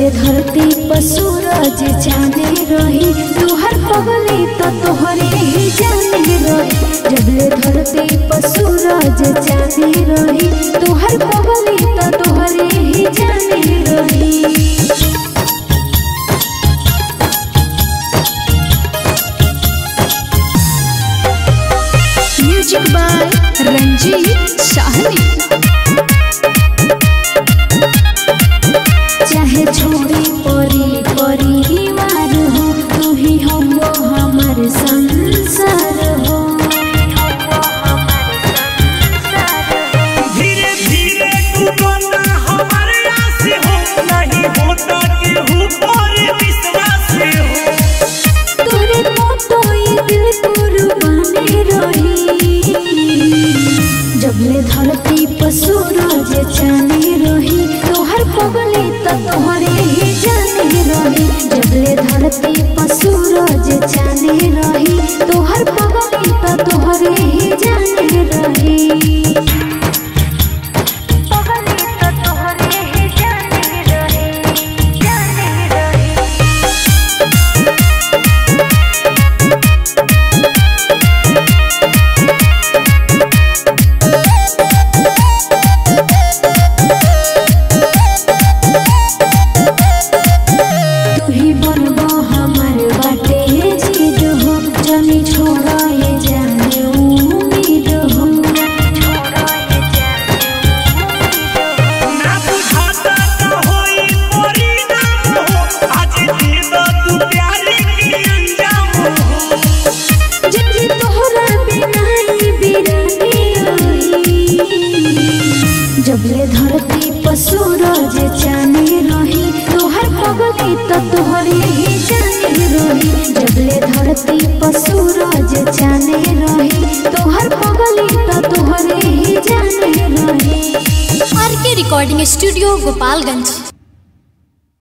जबले धरती पर सूरज चांदे रही तुहर पगली तो तोहरे ही जाने रही। जबले धरती पर सूरज चांदे रही तुहर पगली तो तोहरे ही जाने रही। Music by Ranjeet Sahni. चाहे छोड़ी परी परिवार हो तू ही हो हमार संसार हो। धीरे धीरे तू बना हमारे आस हो नहीं होता केहू पर विश्वास हो। तोरे मोटो ये दिल कुर्बानी रही। जबले धरती पर सूरज चांदे रही तोहर पगली तो तोहरे ही जाने रही। जबले धरती पर सूरज चांदे रही तोहर पगली तो तोहरे ही जाने रही। पगली तो तोहरे ही जाने रही, जाने रही। छोड़ा ये जाने उम्मीद हो। ना बुझाता का होई परिणाम हो आज दे दो तू प्यार की अंजाम हो। जब तोहरा बिना ही बिरानी रही। जबले धरती पर सूरज चांदे रही तोहर पगली तो तोहरे ही जाने रही। जबले धरती पर सूरज चांदे रही तोहर पगली तो तोहरे ही जाने रही। आर के रिकॉर्डिंग स्टूडियो गोपालगंज।